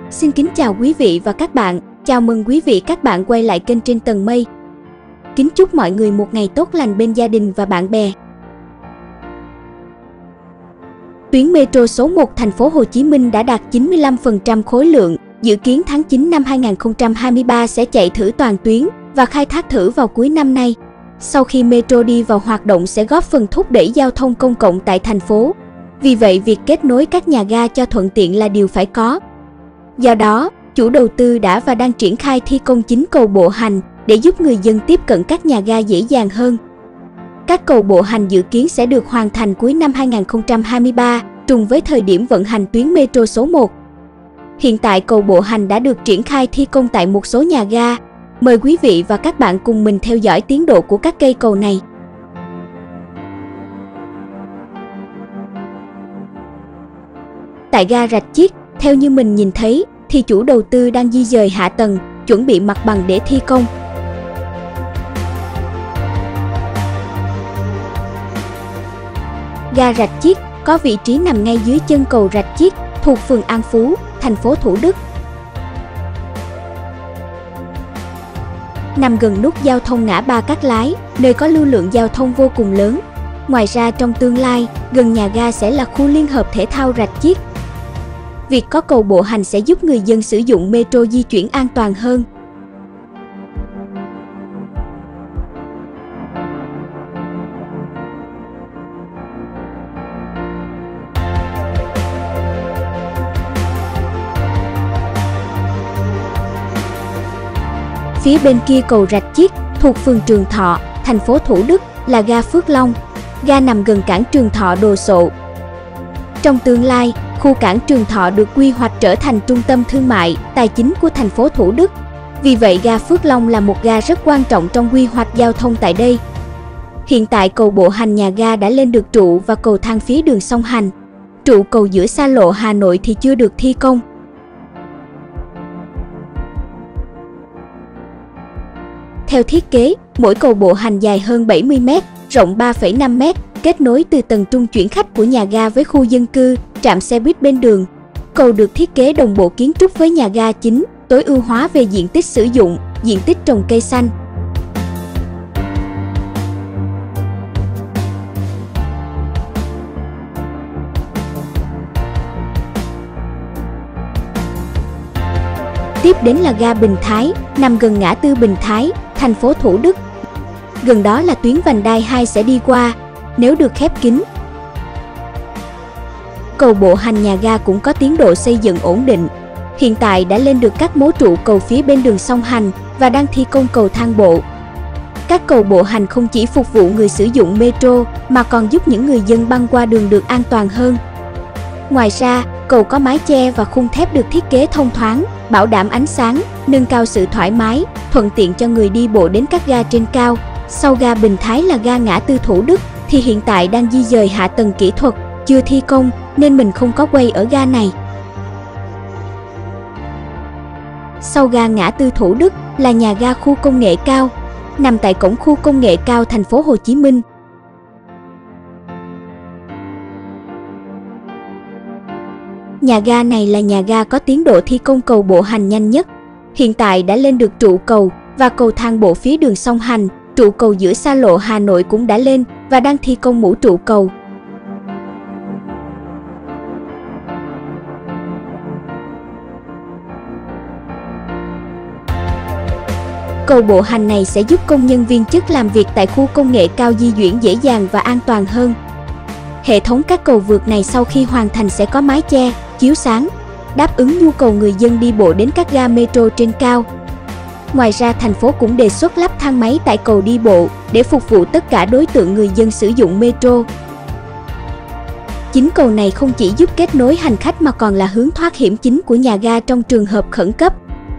Xin kính chào quý vị và các bạn, chào mừng quý vị các bạn quay lại kênh Trên Tầng Mây. Kính chúc mọi người một ngày tốt lành bên gia đình và bạn bè. Tuyến metro số 1 thành phố Hồ Chí Minh đã đạt 95% khối lượng, dự kiến tháng 9 năm 2023 sẽ chạy thử toàn tuyến và khai thác thử vào cuối năm nay. Sau khi metro đi vào hoạt động sẽ góp phần thúc đẩy giao thông công cộng tại thành phố. Vì vậy, việc kết nối các nhà ga cho thuận tiện là điều phải có. Do đó, chủ đầu tư đã và đang triển khai thi công 9 cầu bộ hành để giúp người dân tiếp cận các nhà ga dễ dàng hơn. Các cầu bộ hành dự kiến sẽ được hoàn thành cuối năm 2023, trùng với thời điểm vận hành tuyến metro số 1. Hiện tại cầu bộ hành đã được triển khai thi công tại một số nhà ga. Mời quý vị và các bạn cùng mình theo dõi tiến độ của các cây cầu này. Tại ga Rạch Chiếc, theo như mình nhìn thấy, thì chủ đầu tư đang di dời hạ tầng, chuẩn bị mặt bằng để thi công. Ga Rạch Chiếc có vị trí nằm ngay dưới chân cầu Rạch Chiếc, thuộc phường An Phú, thành phố Thủ Đức. Nằm gần nút giao thông ngã ba Cát Lái, nơi có lưu lượng giao thông vô cùng lớn. Ngoài ra, trong tương lai, gần nhà ga sẽ là khu liên hợp thể thao Rạch Chiếc. Việc có cầu bộ hành sẽ giúp người dân sử dụng metro di chuyển an toàn hơn. Phía bên kia cầu Rạch Chiếc, thuộc phường Trường Thọ, thành phố Thủ Đức, là ga Phước Long. Ga nằm gần cảng Trường Thọ Đồ Sộ. Trong tương lai, khu cảng Trường Thọ được quy hoạch trở thành trung tâm thương mại, tài chính của thành phố Thủ Đức. Vì vậy, ga Phước Long là một ga rất quan trọng trong quy hoạch giao thông tại đây. Hiện tại, cầu bộ hành nhà ga đã lên được trụ và cầu thang phía đường song hành. Trụ cầu giữa xa lộ Hà Nội thì chưa được thi công. Theo thiết kế, mỗi cầu bộ hành dài hơn 70 m, rộng 3,5 m, kết nối từ tầng trung chuyển khách của nhà ga với khu dân cư, trạm xe buýt bên đường. Cầu được thiết kế đồng bộ kiến trúc với nhà ga chính, tối ưu hóa về diện tích sử dụng, diện tích trồng cây xanh. Tiếp đến là ga Bình Thái, nằm gần ngã tư Bình Thái, thành phố Thủ Đức. Gần đó là tuyến vành đai 2 sẽ đi qua, nếu được khép kín. Cầu bộ hành nhà ga cũng có tiến độ xây dựng ổn định. Hiện tại đã lên được các mố trụ cầu phía bên đường song hành và đang thi công cầu thang bộ. Các cầu bộ hành không chỉ phục vụ người sử dụng metro mà còn giúp những người dân băng qua đường được an toàn hơn. Ngoài ra, cầu có mái che và khung thép được thiết kế thông thoáng, bảo đảm ánh sáng, nâng cao sự thoải mái, thuận tiện cho người đi bộ đến các ga trên cao. Sau ga Bình Thái là ga ngã tư Thủ Đức thì hiện tại đang di dời hạ tầng kỹ thuật, chưa thi công nên mình không có quay ở ga này. Sau ga ngã tư Thủ Đức là nhà ga khu công nghệ cao, nằm tại cổng khu công nghệ cao thành phố Hồ Chí Minh. Nhà ga này là nhà ga có tiến độ thi công cầu bộ hành nhanh nhất. Hiện tại đã lên được trụ cầu và cầu thang bộ phía đường song hành, trụ cầu giữa xa lộ Hà Nội cũng đã lên và đang thi công mũ trụ cầu. Cầu bộ hành này sẽ giúp công nhân viên chức làm việc tại khu công nghệ cao di chuyển dễ dàng và an toàn hơn. Hệ thống các cầu vượt này sau khi hoàn thành sẽ có mái che, chiếu sáng, đáp ứng nhu cầu người dân đi bộ đến các ga metro trên cao. Ngoài ra, thành phố cũng đề xuất lắp thang máy tại cầu đi bộ để phục vụ tất cả đối tượng người dân sử dụng metro. 9 cầu này không chỉ giúp kết nối hành khách mà còn là hướng thoát hiểm chính của nhà ga trong trường hợp khẩn cấp.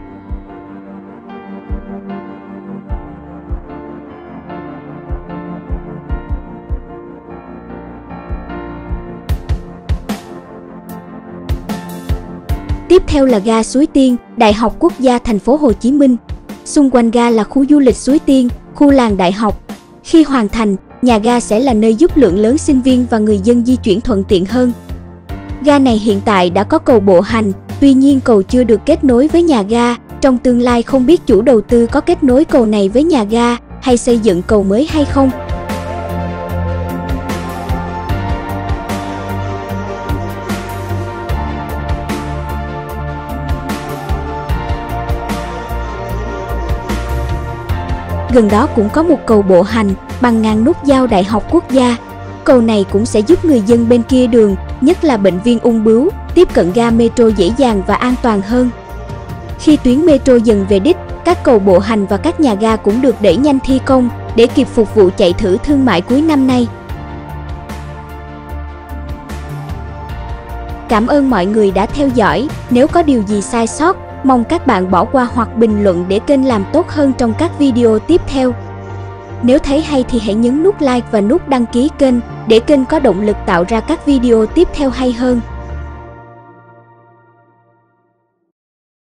Tiếp theo là ga Suối Tiên, Đại học Quốc gia thành phố Hồ Chí Minh. Xung quanh ga là khu du lịch Suối Tiên, khu làng Đại học. Khi hoàn thành, nhà ga sẽ là nơi giúp lượng lớn sinh viên và người dân di chuyển thuận tiện hơn. Ga này hiện tại đã có cầu bộ hành, Tuy nhiên cầu chưa được kết nối với nhà ga, trong tương lai không biết chủ đầu tư có kết nối cầu này với nhà ga hay xây dựng cầu mới hay không. Gần đó cũng có một cầu bộ hành bằng ngang nút giao Đại học Quốc gia. Cầu này cũng sẽ giúp người dân bên kia đường, nhất là bệnh viên ung bướu, tiếp cận ga metro dễ dàng và an toàn hơn. Khi tuyến metro dần về đích, các cầu bộ hành và các nhà ga cũng được đẩy nhanh thi công để kịp phục vụ chạy thử thương mại cuối năm nay. Cảm ơn mọi người đã theo dõi. Nếu có điều gì sai sót, mong các bạn bỏ qua hoặc bình luận để kênh làm tốt hơn trong các video tiếp theo. Nếu thấy hay thì hãy nhấn nút like và nút đăng ký kênh để kênh có động lực tạo ra các video tiếp theo hay hơn.